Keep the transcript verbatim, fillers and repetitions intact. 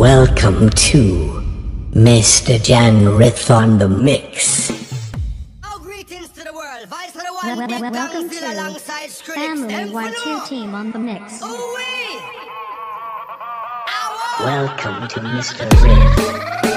Welcome to Mister Jan Rith on the mix. Oh, greetings to the world. Vice of the one, Well, well, big well, welcome Downsville to alongside Skrillex. Family Them Y for two no. team on the mix. Oh, wait. Ow. Welcome to Mister Rith.